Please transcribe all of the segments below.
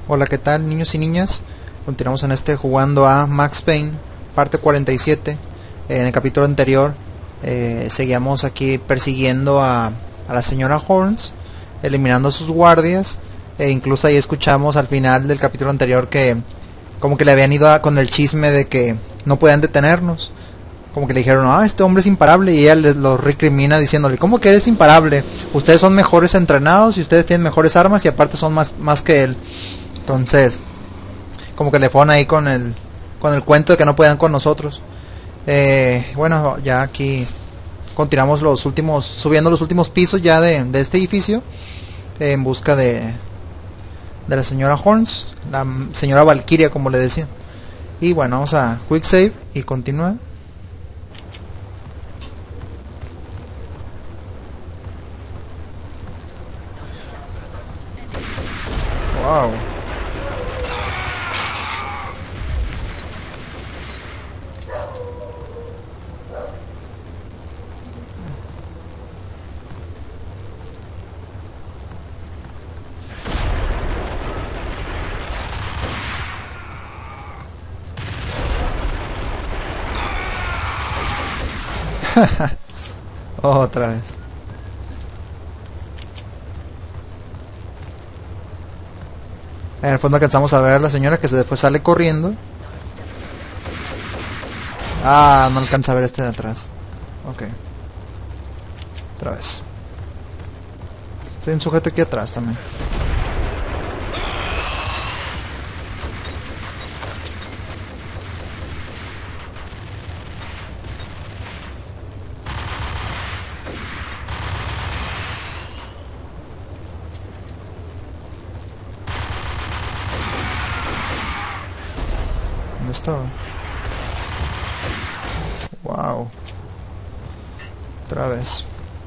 Hola, ¿qué tal, niños y niñas? Continuamos en jugando a Max Payne, parte 47. En el capítulo anterior seguíamos aquí persiguiendo a la señora Horns, eliminando a sus guardias, e incluso ahí escuchamos al final del capítulo anterior que como que le habían ido con el chisme de que no podían detenernos. Como que le dijeron, este hombre es imparable, y ella lo recrimina diciéndole, ¿cómo que eres imparable? Ustedes son mejores entrenados y ustedes tienen mejores armas y aparte son más que él. Entonces, como que le fueron ahí con el cuento de que no puedan con nosotros. Bueno, ya aquí continuamos subiendo los últimos pisos ya de este edificio, en busca de la señora Horns, la señora Valkyria, como le decían. Y bueno, vamos a quick save y continuar. Wow. Otra vez. En el fondo alcanzamos a ver a la señora que después sale corriendo. No alcanza a ver este de atrás. Ok. Otra vez. Hay un sujeto aquí atrás también. ¿Dónde estaba? Wow. Otra vez.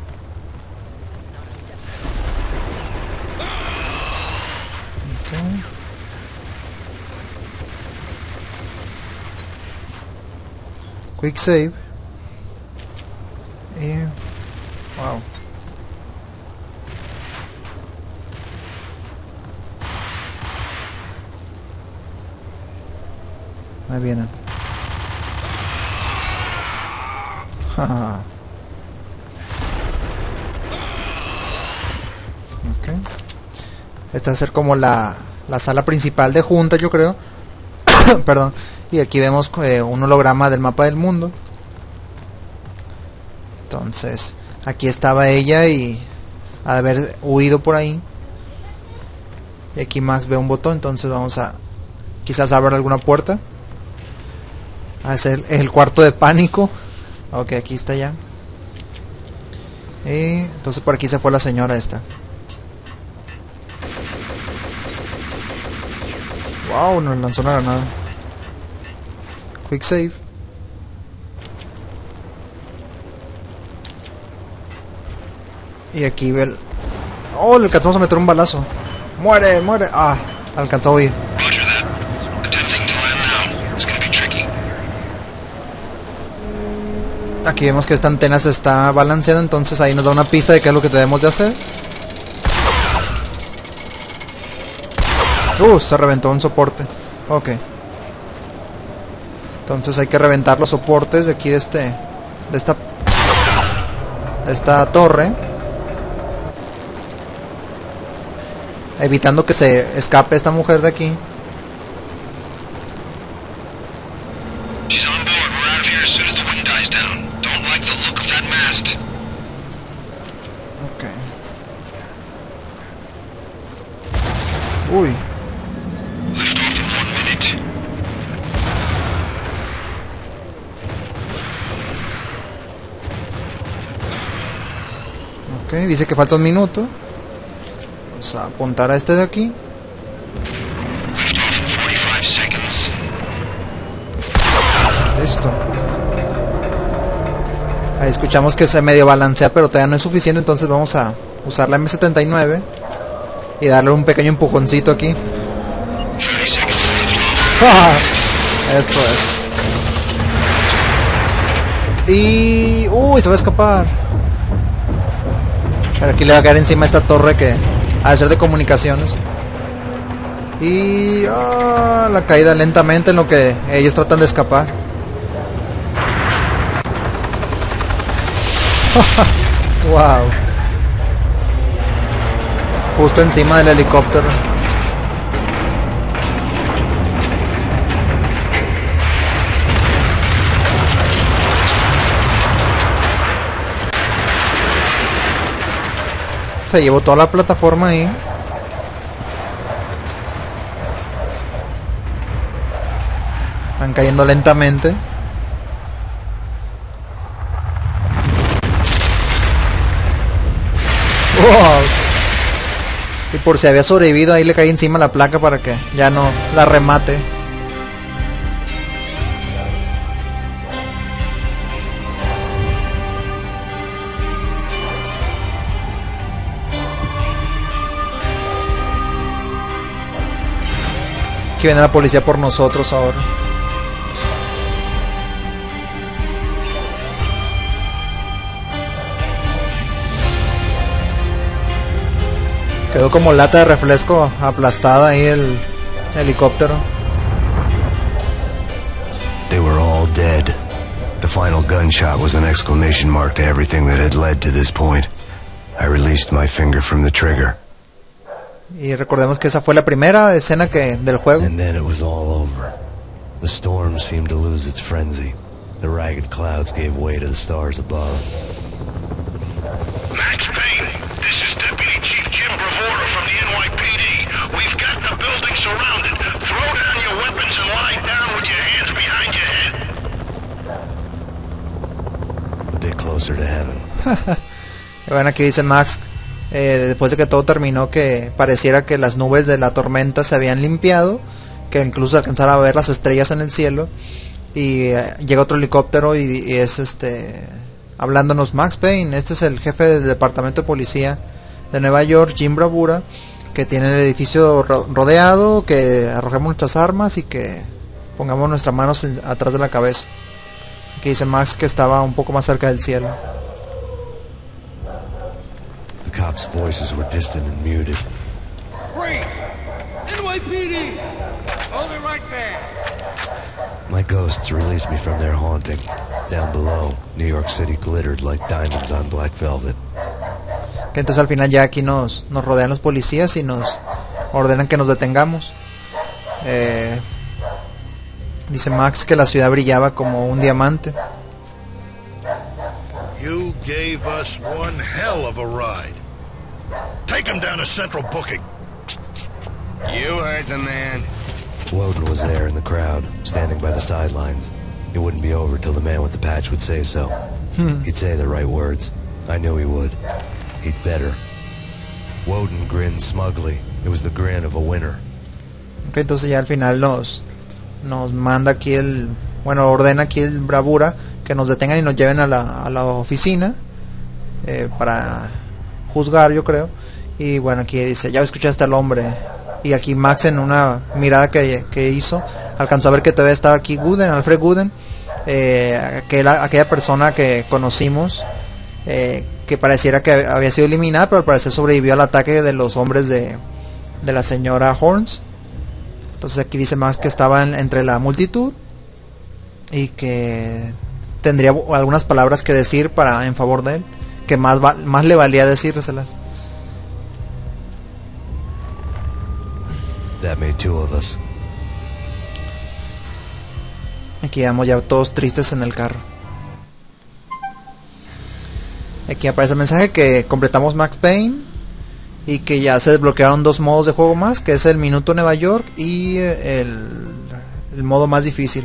Okay. Quick save. Y... wow. Ahí vienen. Okay. Esta va a ser como la sala principal de junta, yo creo. Perdón. Y aquí vemos un holograma del mapa del mundo. Entonces, aquí estaba ella y a haber huido por ahí. Y aquí Max ve un botón, entonces vamos a quizás abrir alguna puerta. Es el cuarto de pánico. Ok, aquí está ya. Y entonces por aquí se fue la señora esta. Wow, nos lanzó una granada. Quick save. Y aquí ve el... ¡oh! Le alcanzamos a meter un balazo. ¡Muere, muere! Alcanzó a huir. Aquí vemos que esta antena se está balanceando, entonces ahí nos da una pista de qué es lo que debemos de hacer. Se reventó un soporte. Ok. Entonces hay que reventar los soportes de aquí de esta torre, evitando que se escape esta mujer de aquí. Uy. Ok, dice que falta un minuto. Vamos a apuntar a este de aquí. Listo. Ahí escuchamos que se medio balancea, pero todavía no es suficiente, entonces vamos a usar la M79 y darle un pequeño empujoncito aquí. Eso es. Y... se va a escapar. Pero aquí le va a caer encima esta torre que ha de ser de comunicaciones. Y la caída lentamente en lo que ellos tratan de escapar. Wow. Justo encima del helicóptero. Se llevó toda la plataforma ahí. Van cayendo lentamente. Wow. Y por si había sobrevivido, ahí le caí encima la placa para que ya no la remate. Aquí viene la policía por nosotros ahora. Quedó como lata de refresco aplastada ahí el helicóptero. They were all dead. The final gunshot was an exclamation mark to everything that had led to this point. I released my finger from the trigger. Y recordemos que esa fue la primera escena del juego. And then it was all over. The storm seemed to lose its frenzy. The ragged clouds gave way to the stars above. Max Payne, this is Deputy Chief Jim Bravura from the NYPD. We've got the building surrounded. Throw down your weapons and lie down with your hands behind your head. A bit closer to heaven. Y bueno, aquí dice Max, después de que todo terminó, que pareciera que las nubes de la tormenta se habían limpiado, que incluso alcanzara a ver las estrellas en el cielo. Y llega otro helicóptero y es hablándonos Max Payne. Este es el jefe del departamento de policía de Nueva York, Jim Bravura, que tiene el edificio rodeado, que arrojemos nuestras armas y que pongamos nuestras manos atrás de la cabeza. Aquí dice Max que estaba un poco más cerca del cielo. The cops' voices were distant and muted. Freeze! NYPD! Hold it right there! My ghosts released me from their haunting. Down below, New York City glittered like diamonds on black velvet. Que entonces al final ya aquí nos rodean los policías y nos ordenan que nos detengamos. Dice Max que la ciudad brillaba como un diamante. You gave us one hell of a ride. Take him down to Central Booking. You heard the man. Woden was there in the crowd, standing by the sidelines. It wouldn't be over till the man with the patch would say so. He'd say the right words. I knew he would. He'd better. Woden grinned smugly. It was the grin of a winner. Okay, entonces ya al final nos manda aquí ordena aquí el Bravura que nos detengan y nos lleven a la oficina para juzgar, yo creo. Y bueno, aquí dice, ya escuchaste al hombre. Y aquí Max, en una mirada que hizo, alcanzó a ver que todavía estaba aquí Alfred Gooden, aquella persona que conocimos, que pareciera que había sido eliminada, pero al parecer sobrevivió al ataque de los hombres de la señora Horns. Entonces aquí dice Max que estaba entre la multitud y que tendría algunas palabras que decir en favor de él, que más le valía decírselas. That made two of us. Aquí vamos ya todos tristes en el carro. Aquí aparece el mensaje que completamos Max Payne y que ya se desbloquearon 2 modos de juego más, que es el Minuto Nueva York y el modo más difícil.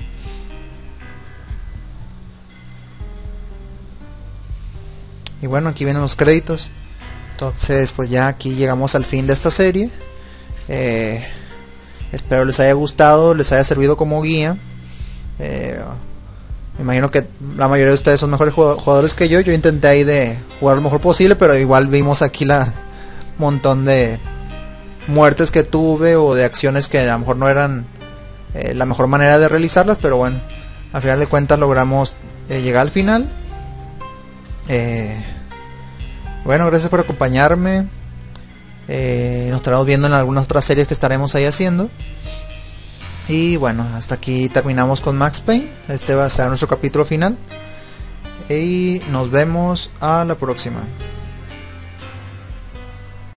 Y bueno, aquí vienen los créditos. Entonces pues ya aquí llegamos al fin de esta serie. Espero les haya gustado, les haya servido como guía. Me imagino que la mayoría de ustedes son mejores jugadores que yo. Yo intenté ahí de jugar lo mejor posible, pero igual vimos aquí la montón de muertes que tuve o de acciones que a lo mejor no eran la mejor manera de realizarlas, pero bueno, al final de cuentas logramos llegar al final. Bueno, gracias por acompañarme. Nos estaremos viendo en algunas otras series que estaremos ahí haciendo. Y bueno, hasta aquí terminamos con Max Payne. Este va a ser nuestro capítulo final. Y nos vemos a la próxima.